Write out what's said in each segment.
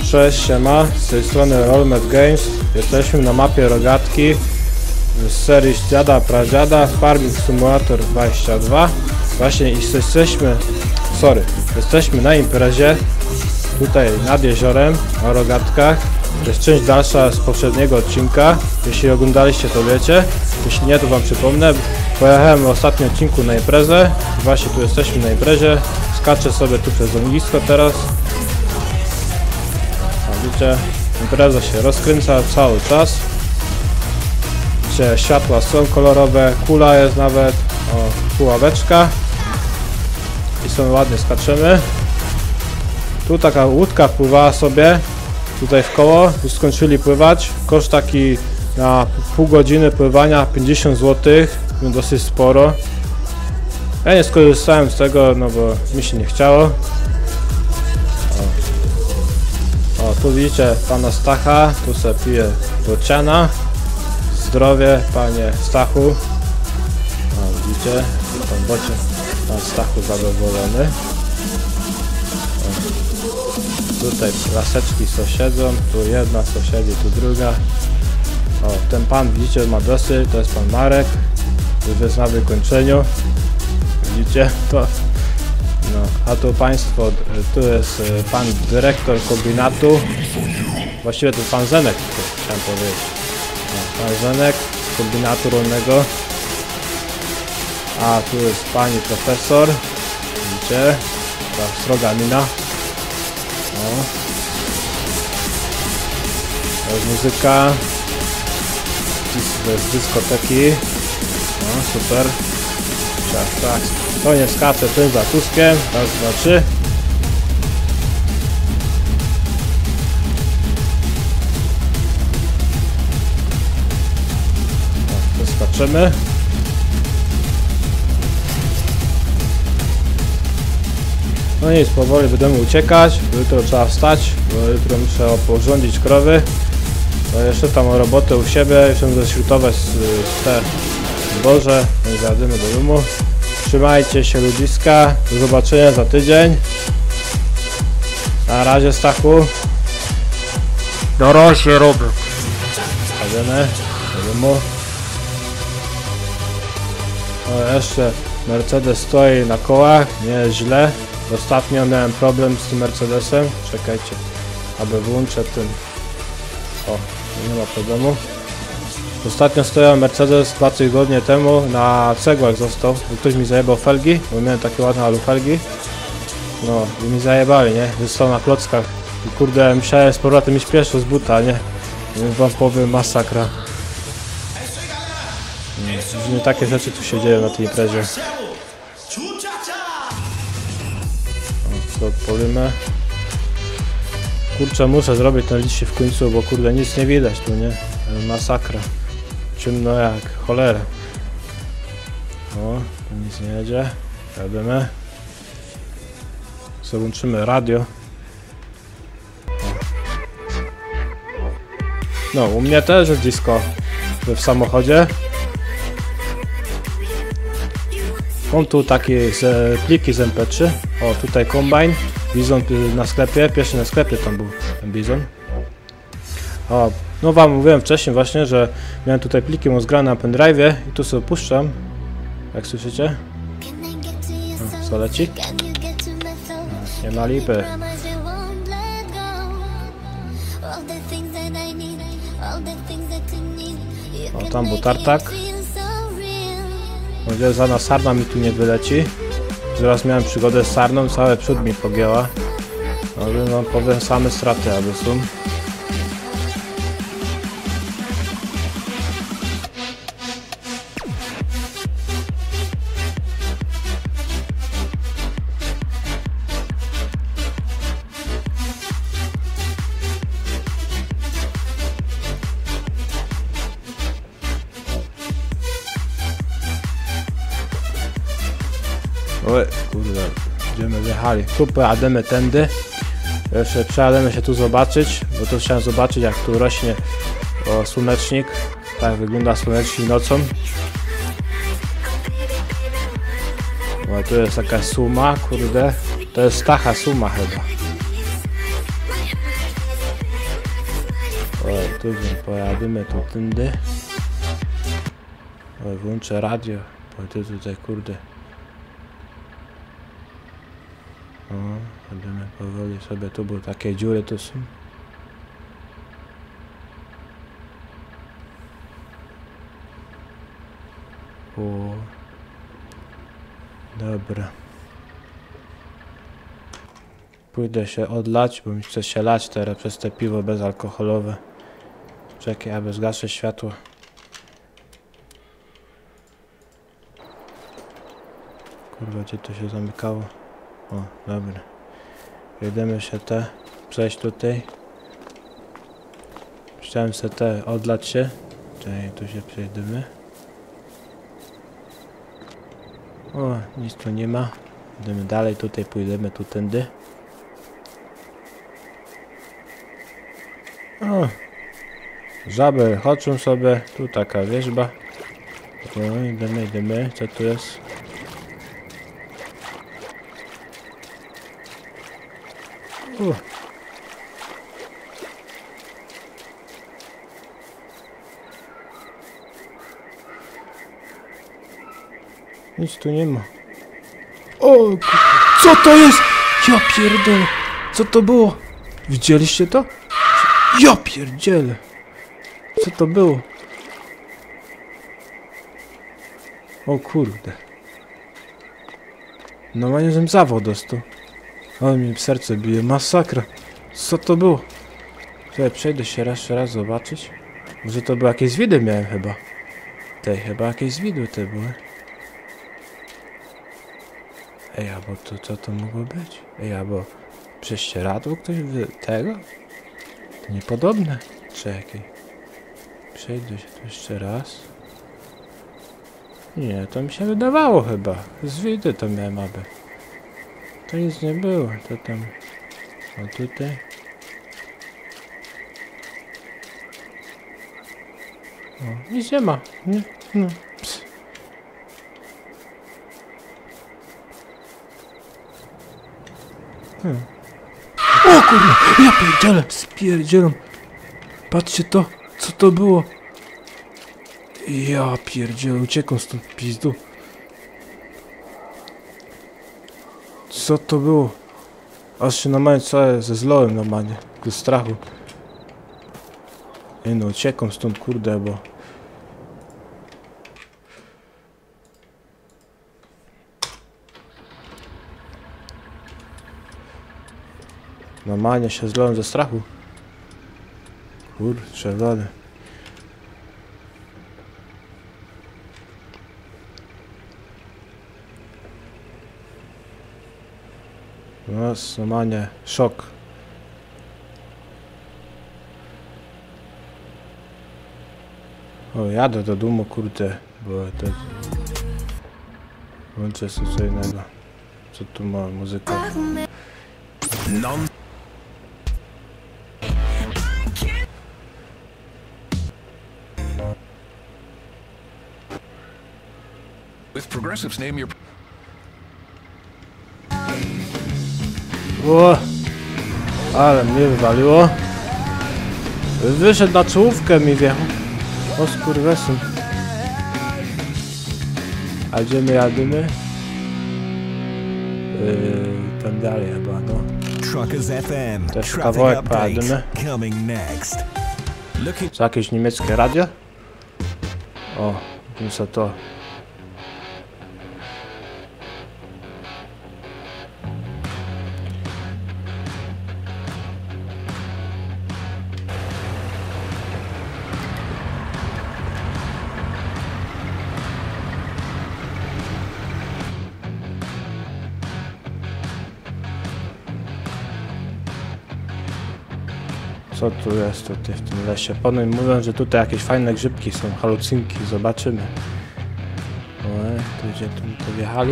Cześć, siema, z tej strony Rollmet Games. Jesteśmy na mapie Rogatki z serii Dziada Pradziada Farming Simulator 22. Właśnie jesteśmy na imprezie tutaj nad jeziorem na Rogatkach. To jest część dalsza z poprzedniego odcinka. Jeśli oglądaliście, to wiecie. Jeśli nie, to wam przypomnę. Pojechałem w ostatnim odcinku na imprezę. Właśnie tu jesteśmy na imprezie. Skaczę sobie tu przez ognisko teraz. Widzicie, impreza się rozkręca cały czas. Widzicie, światła są kolorowe, kula jest nawet, tu ławeczka i sobie ładnie skaczemy. Tu taka łódka pływała sobie tutaj w koło, już skończyli pływać. Koszt taki na pół godziny pływania 50 zł, dosyć sporo. Ja nie skorzystałem z tego, no bo mi się nie chciało. O, tu widzicie pana Stacha, tu se pije bociana. Zdrowie, panie Stachu. O, widzicie, pan bocian, pan Stachu zadowolony. O, tutaj laseczki sąsiedzą, tu jedna sąsiedzi, tu druga. O, ten pan, widzicie, ma dosyć, to jest pan Marek. Już jest na wykończeniu. Widzicie to? No, a tu państwo, tu jest pan dyrektor kombinatu, właściwie to pan Zenek, chciałem powiedzieć. No, pan Zenek z kombinatu rolnego, a tu jest pani profesor, widzicie, ta sroga mina. No. To jest muzyka, to jest dyskoteki, no super, tak. To nie skacze tym zatuskiem. Raz, dwa, trzy. Tak, to skaczemy. No nic, powoli będziemy uciekać. Jutro trzeba wstać, bo jutro muszę porządzić krowy. No jeszcze tam o robotę u siebie, jeszcze będę śrutować te zboże. No i jadymy do domu. Trzymajcie się, ludziska. Do zobaczenia za tydzień. Na razie, Stachu. Na razie, Robert. Jedziemy do domu. O, jeszcze Mercedes stoi na kołach. Nie jest źle. Ostatnio miałem problem z tym Mercedesem. Czekajcie, aby włączę ten. O, nie ma problemu. Ostatnio stojął Mercedes 2 tygodnie temu, na cegłach został, bo ktoś mi zajebał felgi, bo miałem takie ładne alufelgi. No i mi zajebali, nie? Został na klockach i kurde, musiałem z powrotem iść pieszo z buta, nie? Więc wam powiem, masakra. Nie takie rzeczy tu się dzieją na tej imprezie. O, to odpalimy. Kurczę, muszę zrobić ten liście w końcu, bo kurde, nic nie widać tu, nie? Masakra. Ciemno jak cholera. O, tu nic nie jedzie. Jademy. Załączymy radio. No, u mnie też jest disco w samochodzie. Mam tu takie pliki z MP3. O, tutaj kombajn. Bizon na sklepie. Pierwszy na sklepie tam był ten bizon. O, no wam mówiłem wcześniej właśnie, że miałem tutaj pliki zgrane na pendrive'ie i tu sobie puszczam. Jak słyszycie? O, co leci? O, nie ma lipy. O, tam był tartak. Może żadna sarna mi tu nie wyleci. Zaraz miałem przygodę z sarną, cały przód mi pogięła. Ale no powiem, same straty aby są. Oj, kurde, będziemy wjechali. Tu pojadziemy tędy. Jeszcze przejademy się tu zobaczyć, bo tu chciałem zobaczyć, jak tu rośnie słonecznik. Tak wygląda słonecznik nocą. O, tu jest jakaś suma, kurde. To jest Stacha suma chyba. Tu pojadymy tu tędy. Oj, włączę radio, bo ty tutaj kurde. O, będziemy powoli sobie tu, bo takie dziury tu są. O, dobra. Pójdę się odlać, bo mi chce się lać teraz przez te piwo bezalkoholowe. Czekaj, aby zgaszę światło. Kurwa, gdzie to się zamykało? O, dobra. Jedziemy się przejść tutaj. Chciałem sobie odlać się. Czekaj, tu się przejdziemy. O, nic tu nie ma. Idziemy dalej, tutaj pójdziemy tu tędy. O, żaby chodzą sobie, tu taka wierzba. O, idziemy, co tu jest? Nic tu nie ma. O, co to jest? Ja pierdolę. Co to było? Widzieliście to? Ja pierdzielę. Co to było? O kurde. No ma nie zawał dostał. Ale mi serce bije. Masakra. Co to było? Tutaj przejdę się jeszcze raz zobaczyć. Może to były jakieś zwidy miałem chyba. Chyba jakieś zwidy te były. Ej, albo to co to mogło być? Ej, albo prześcieradło ktoś tego? To niepodobne. Czekaj. Przejdę się tu jeszcze raz. Nie, to mi się wydawało chyba. Zwidy to miałem aby. To nic nie było. To tam... O tutaj. O, nic nie ma. Nie? No. Ps. O kurde, ja pierdzielę, spierdzielam. Patrzcie to, co to było. Ja pierdzielę, uciekam stąd pizdu. Co to było? Aż się normalnie całe ze zlołem normalnie, ze strachu. Ej no, uciekam stąd kurde, bo... Normalnie się zlałem ze strachu. Kurczę, wady. No, normalnie szok. O, jadę do domu, kurde, bo to... Włączę sobie co innego. Co tu ma muzyka? With Progressive's Name Your... O, ale mnie wywaliło. Wyszedł na czołówkę mi wjechał. O skurwesyn. A gdzie my jadymy? Tam dalej chyba, no. Też kawałek pojadymy. Co, jakieś niemieckie radio? O, co to? Co tu jest tutaj w tym lesie? Panu mówią, że tutaj jakieś fajne grzybki są, halucynki, zobaczymy. Oj, tu gdzie tu wjechali?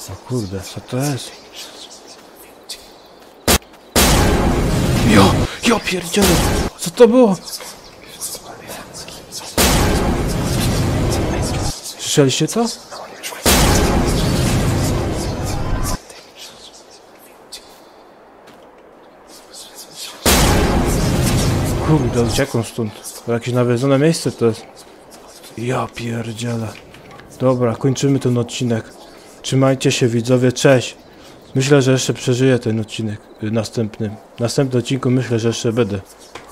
O kurde, co to jest? Ja pierdzielę! Co to było? Słyszeliście to? Kurde, uciekłem stąd. To jakieś nawiedzone miejsce to jest. Ja pierdzielę. Dobra, kończymy ten odcinek. Trzymajcie się widzowie, cześć. Myślę, że jeszcze przeżyję ten odcinek następny. W następnym odcinku myślę, że jeszcze będę.